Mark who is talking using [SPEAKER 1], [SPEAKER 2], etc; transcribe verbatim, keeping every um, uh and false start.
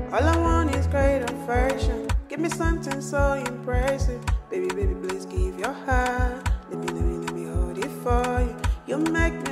[SPEAKER 1] All I want is great affection. Give me something so impressive. Baby, baby, please give your heart. Let me, let me, let me hold it for you. You make me